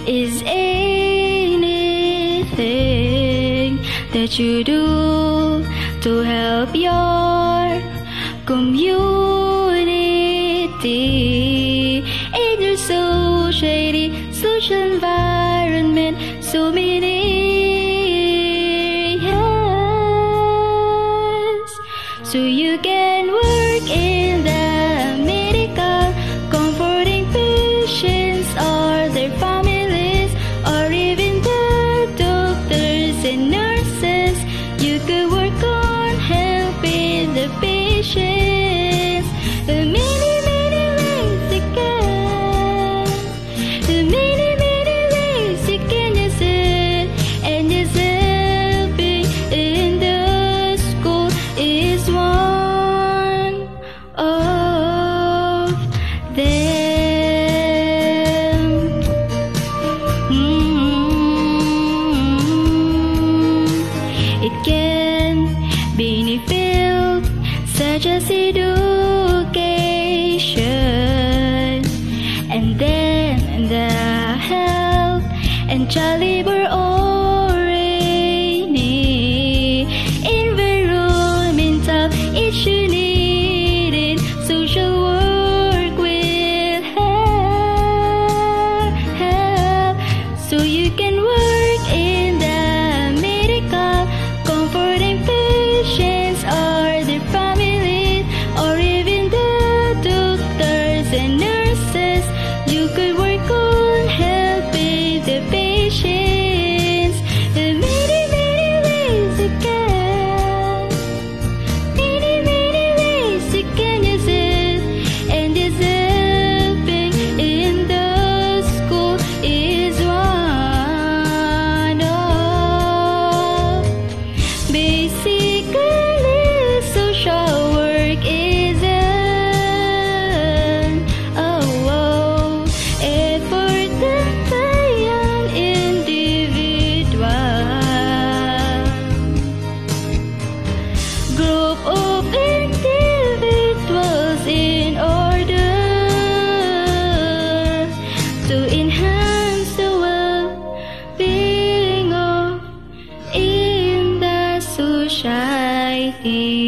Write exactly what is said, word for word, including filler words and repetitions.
is anything that you do to help your community in your society, social environment, so many areas. So you can work in the medical, comforting patients or their families, or even the doctors and nurses. You could work on helping the patients. The many, many ways you can. The many, many ways you can use it. And just helping in the school is one of them. Mm-hmm. It can benefit such as education, and then the health and child labor or any environmental issue needed. Social work will help, help. So you can work in the medical, comforting patients or their families, or even the doctors and nurses. You could work on helping the patients. The many, many ways you can. Many, many ways you can use it. And this helping in the school is one of. Basically, social work is an oh, oh, effort done by an individual, group of individuals in order to enhance the well-being of in the society.